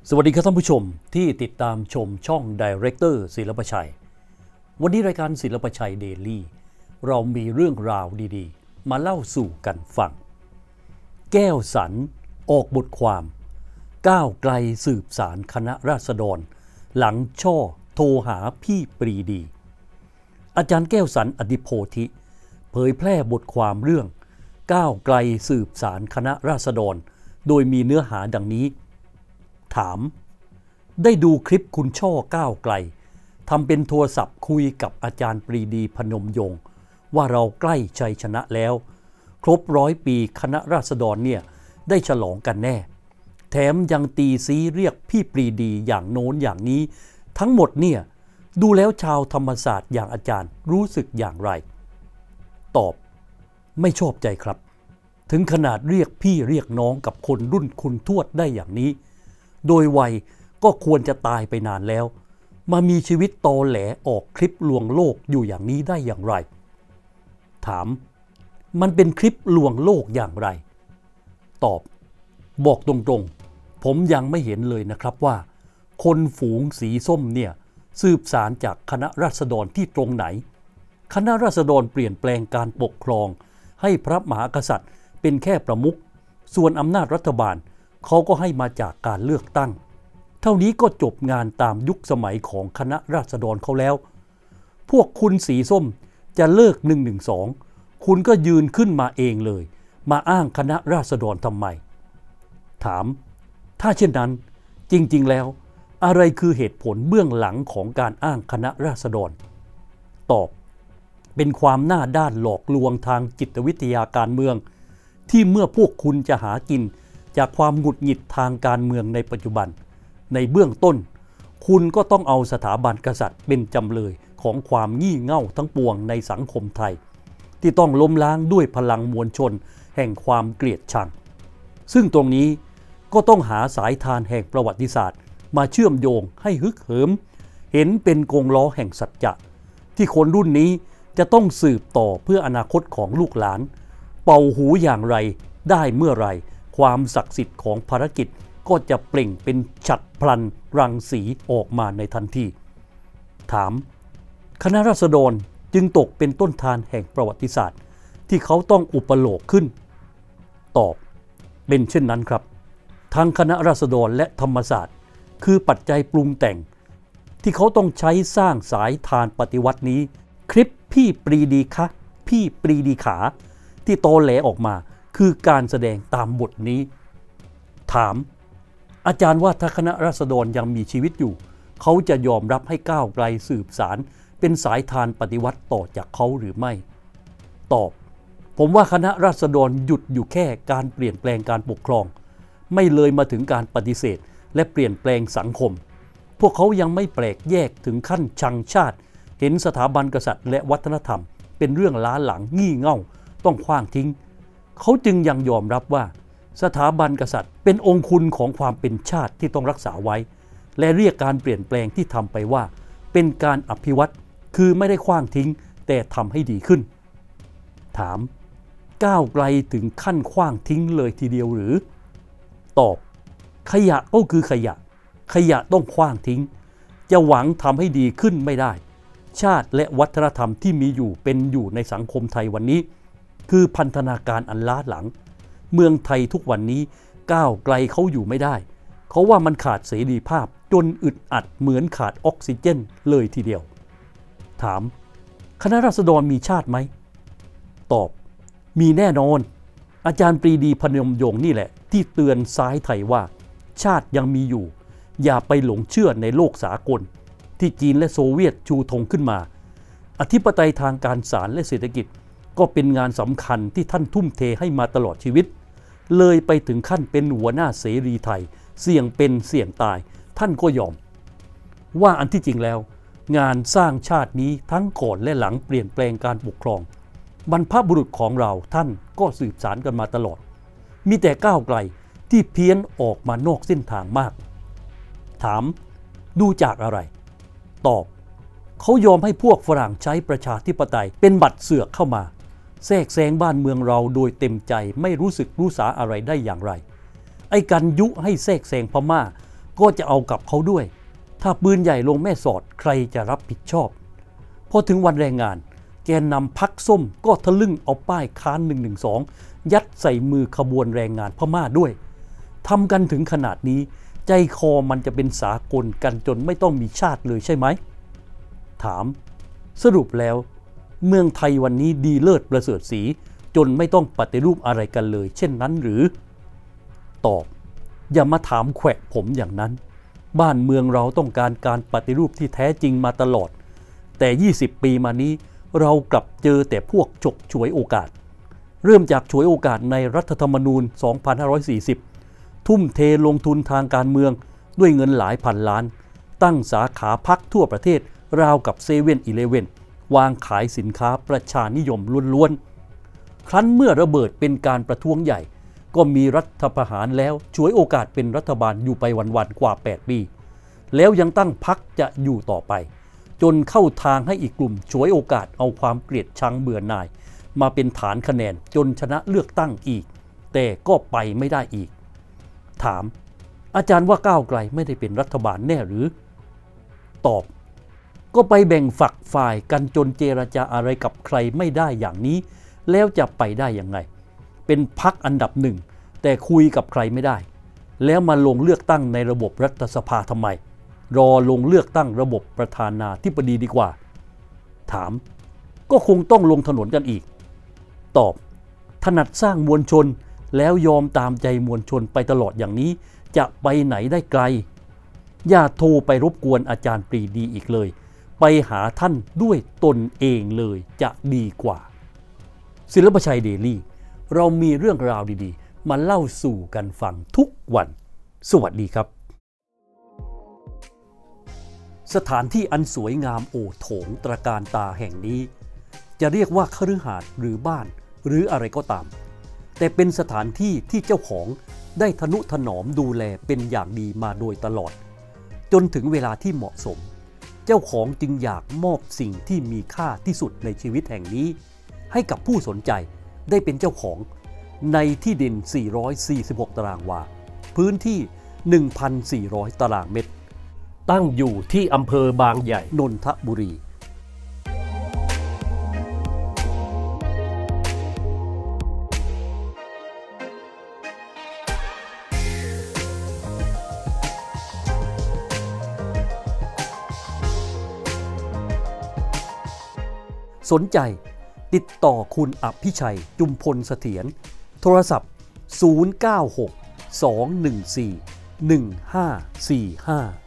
สวัสดีครับท่านผู้ชมที่ติดตามชมช่อง Director ศิลปชัยวันนี้รายการศิลปชัยเดลี่เรามีเรื่องราวดีๆมาเล่าสู่กันฟังแก้วสันออกบทความก้าวไกลสืบสารคณะราษฎรหลังช่อโทรหาพี่ปรีดีอาจารย์แก้วสันอดิโพธิเผยแพร่บทความเรื่องก้าวไกลสืบสารคณะราษฎรโดยมีเนื้อหาดังนี้ถามได้ดูคลิปคุณช่อก้าวไกลทำเป็นโทรศัพท์คุยกับอาจารย์ปรีดีพนมยงค์ว่าเราใกล้ชัยชนะแล้วครบ100 ปีคณะราษฎรเนี่ยได้ฉลองกันแน่แถมยังตีซีเรียกพี่ปรีดีอย่างโน้นอย่างนี้ทั้งหมดเนี่ยดูแล้วชาวธรรมศาสตร์อย่างอาจารย์รู้สึกอย่างไรตอบไม่ชอบใจครับถึงขนาดเรียกพี่เรียกน้องกับคนรุ่นคุณทวดได้อย่างนี้โดยวัยก็ควรจะตายไปนานแล้วมามีชีวิตตอแหลออกคลิปลวงโลกอยู่อย่างนี้ได้อย่างไรถามมันเป็นคลิปลวงโลกอย่างไรตอบบอกตรงๆผมยังไม่เห็นเลยนะครับว่าคนฝูงสีส้มเนี่ยสืบสารจากคณะราษฎรที่ตรงไหนคณะราษฎรเปลี่ยนแปลงการปกครองให้พระมหากษัตริย์เป็นแค่ประมุขส่วนอำนาจรัฐบาลเขาก็ให้มาจากการเลือกตั้งเท่านี้ก็จบงานตามยุคสมัยของคณะราษฎรเขาแล้วพวกคุณสีส้มจะเลิก112คุณก็ยืนขึ้นมาเองเลยมาอ้างคณะราษฎรทำไมถามถ้าเช่นนั้นจริงๆแล้วอะไรคือเหตุผลเบื้องหลังของการอ้างคณะราษฎรตอบเป็นความหน้าด้านหลอกลวงทางจิตวิทยาการเมืองที่เมื่อพวกคุณจะหากินจากความหงุดหงิดทางการเมืองในปัจจุบันในเบื้องต้นคุณก็ต้องเอาสถาบันกษัตริย์เป็นจำเลยของความงี่เง่าทั้งปวงในสังคมไทยที่ต้องล้มล้างด้วยพลังมวลชนแห่งความเกลียดชังซึ่งตรงนี้ก็ต้องหาสายทานแห่งประวัติศาสตร์มาเชื่อมโยงให้ฮึกเหิมเห็นเป็นกงล้อแห่งสัจจะที่คนรุ่นนี้จะต้องสืบต่อเพื่ออนาคตของลูกหลานเป่าหูอย่างไรได้เมื่อไรความศักดิ์สิทธิ์ของภารกิจก็จะเปล่งเป็นฉัตรพลันรังสีออกมาในทันทีถามคณะราษฎรจึงตกเป็นต้นทานแห่งประวัติศาสตร์ที่เขาต้องอุปโลกขึ้นตอบเป็นเช่นนั้นครับทางคณะราษฎรและธรรมศาสตร์คือปัจจัยปรุงแต่งที่เขาต้องใช้สร้างสายทานปฏิวัตินี้คลิปพี่ปรีดีคะพี่ปรีดีขาที่โตแหลออกมาคือการแสดงตามบทนี้ถามอาจารย์ว่าถ้าคณะราษฎรยังมีชีวิตอยู่เขาจะยอมรับให้ก้าวไกลสืบสารเป็นสายทานปฏิวัติต่อจากเขาหรือไม่ตอบผมว่าคณะราษฎรหยุดอยู่แค่การเปลี่ยนแปลงการปกครองไม่เลยมาถึงการปฏิเสธและเปลี่ยนแปลงสังคมพวกเขายังไม่แปลกแยกถึงขั้นชังชาติเห็นสถาบันกษัตริย์และวัฒนธรรมเป็นเรื่องล้าหลังงี่เง่าต้องขว้างทิ้งเขาจึงยังยอมรับว่าสถาบันกษัตริย์เป็นองค์คุณของความเป็นชาติที่ต้องรักษาไว้และเรียกการเปลี่ยนแปลงที่ทำไปว่าเป็นการอภิวัตรคือไม่ได้ขว้างทิ้งแต่ทำให้ดีขึ้นถามก้าวไกลถึงขั้นขว้างทิ้งเลยทีเดียวหรือตอบขยะก็คือขยะขยะต้องขว้างทิ้งจะหวังทำให้ดีขึ้นไม่ได้ชาติและวัฒนธรรมที่มีอยู่เป็นอยู่ในสังคมไทยวันนี้คือพันธนาการอันล้าหลังเมืองไทยทุกวันนี้ก้าวไกลเขาอยู่ไม่ได้เขาว่ามันขาดเสรีภาพจนอึดอัดเหมือนขาดออกซิเจนเลยทีเดียวถามคณะราษฎรมีชาติไหมตอบมีแน่นอนอาจารย์ปรีดีพนมยงค์นี่แหละที่เตือนซ้ายไทยว่าชาติยังมีอยู่อย่าไปหลงเชื่อในโลกสากลที่จีนและโซเวียตชูธงขึ้นมาอธิปไตยทางการศาลและเศรษฐกิจก็เป็นงานสำคัญที่ท่านทุ่มเทให้มาตลอดชีวิตเลยไปถึงขั้นเป็นหัวหน้าเสรีไทยเสี่ยงเป็นเสี่ยงตายท่านก็ยอมว่าอันที่จริงแล้วงานสร้างชาตินี้ทั้งก่อนและหลังเปลี่ยนแปลงการปกครองบรรพบุรุษของเราท่านก็สืบสานกันมาตลอดมีแต่ก้าวไกลที่เพี้ยนออกมานอกเส้นทางมากถามดูจากอะไรตอบเขายอมให้พวกฝรั่งใช้ประชาธิปไตยเป็นบัตรเสือกเข้ามาแทรกแซงบ้านเมืองเราโดยเต็มใจไม่รู้สึกรู้สาอะไรได้อย่างไรไอ้การยุให้แทรกแซงพม่าก็จะเอากับเขาด้วยถ้าปืนใหญ่ลงแม่สอดใครจะรับผิดชอบพอถึงวันแรงงานแกนนำพรรคส้มก็ทะลึ่งเอาป้ายค้าน112ยัดใส่มือขบวนแรงงานพม่าด้วยทำกันถึงขนาดนี้ใจคอมันจะเป็นสากลกันจนไม่ต้องมีชาติเลยใช่ไหมถามสรุปแล้วเมืองไทยวันนี้ดีเลิศประเสริฐศรีจนไม่ต้องปฏิรูปอะไรกันเลยเช่นนั้นหรือตอบอย่ามาถามแขวะผมอย่างนั้นบ้านเมืองเราต้องการปฏิรูปที่แท้จริงมาตลอดแต่20 ปีมานี้เรากลับเจอแต่พวกฉกฉวยโอกาสเริ่มจากฉวยโอกาสในรัฐธรรมนูญ 2540 ทุ่มเทลงทุนทางการเมืองด้วยเงินหลายพันล้านตั้งสาขาพรรคทั่วประเทศราวกับ7-Eleven วางขายสินค้าประชานิยมล้วนๆครั้นเมื่อระเบิดเป็นการประท้วงใหญ่ก็มีรัฐประหารแล้วฉวยโอกาสเป็นรัฐบาลอยู่ไปวันๆกว่า8 ปีแล้วยังตั้งพรรคจะอยู่ต่อไปจนเข้าทางให้อีกกลุ่มฉวยโอกาสเอาความเกลียดชังเบื่อหน่ายมาเป็นฐานคะแนนจนชนะเลือกตั้งอีกแต่ก็ไปไม่ได้อีกถามอาจารย์ว่าก้าวไกลไม่ได้เป็นรัฐบาลแน่หรือตอบก็ไปแบ่งฝักฝ่ายกันจนเจรจาอะไรกับใครไม่ได้อย่างนี้แล้วจะไปได้ยังไงเป็นพรรคอันดับหนึ่งแต่คุยกับใครไม่ได้แล้วมาลงเลือกตั้งในระบบรัฐสภาทำไมรอลงเลือกตั้งระบบประธานาธิบดีดีกว่าถามก็คงต้องลงถนนกันอีกตอบถนัดสร้างมวลชนแล้วยอมตามใจมวลชนไปตลอดอย่างนี้จะไปไหนได้ไกลอย่าโทรไปรบกวนอาจารย์ปรีดีอีกเลยไปหาท่านด้วยตนเองเลยจะดีกว่าศิลปชัยเดลี่เรามีเรื่องราวดีๆมาเล่าสู่กันฟังทุกวันสวัสดีครับสถานที่อันสวยงามโอโถงตระการตาแห่งนี้จะเรียกว่าคฤหาสน์หรือบ้านหรืออะไรก็ตามแต่เป็นสถานที่ที่เจ้าของได้ทนุถนอมดูแลเป็นอย่างดีมาโดยตลอดจนถึงเวลาที่เหมาะสมเจ้าของจึงอยากมอบสิ่งที่มีค่าที่สุดในชีวิตแห่งนี้ให้กับผู้สนใจได้เป็นเจ้าของในที่ดิน446 ตารางวาพื้นที่ 1,400 ตารางเมตรตั้งอยู่ที่อำเภอบางใหญ่นนทบุรีสนใจติดต่อคุณอภิชัยจุมพลเสถียรโทรศัพท์096 214 1545